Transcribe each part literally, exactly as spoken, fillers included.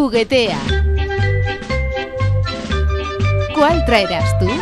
Juguetea. ¿Cuál traerás tú?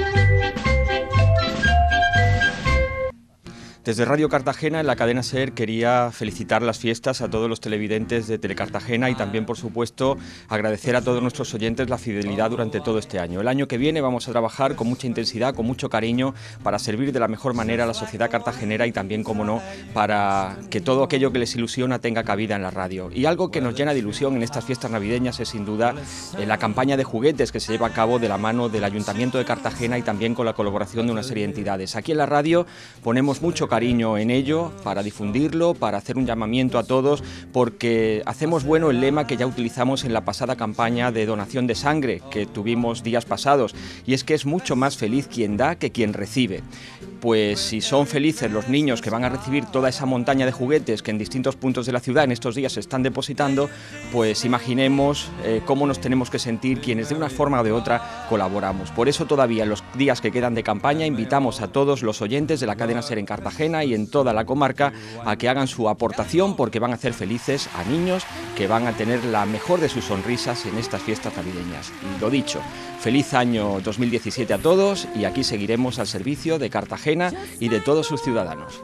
Desde Radio Cartagena, en la cadena SER, quería felicitar las fiestas a todos los televidentes de Telecartagena y también, por supuesto, agradecer a todos nuestros oyentes la fidelidad durante todo este año. El año que viene vamos a trabajar con mucha intensidad, con mucho cariño, para servir de la mejor manera a la sociedad cartagenera y también, como no, para que todo aquello que les ilusiona tenga cabida en la radio. Y algo que nos llena de ilusión en estas fiestas navideñas es, sin duda, eh, la campaña de juguetes que se lleva a cabo de la mano del Ayuntamiento de Cartagena y también con la colaboración de una serie de entidades. Aquí en la radio ponemos mucho cariño en ello, para difundirlo, para hacer un llamamiento a todos, porque hacemos bueno el lema que ya utilizamos en la pasada campaña de donación de sangre que tuvimos días pasados, y es que es mucho más feliz quien da que quien recibe. Pues si son felices los niños que van a recibir toda esa montaña de juguetes que en distintos puntos de la ciudad en estos días se están depositando, pues imaginemos eh, cómo nos tenemos que sentir quienes de una forma o de otra colaboramos. Por eso todavía en los días que quedan de campaña invitamos a todos los oyentes de la cadena SER en Cartagena y en toda la comarca a que hagan su aportación, porque van a hacer felices a niños que van a tener la mejor de sus sonrisas en estas fiestas navideñas. Y lo dicho, feliz año dos mil diecisiete a todos, y aquí seguiremos al servicio de Cartagena y de todos sus ciudadanos.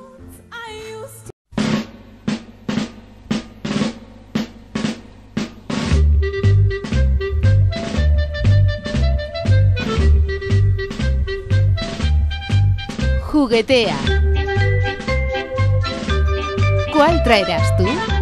Juguetea. ¿Cuál traerás tú?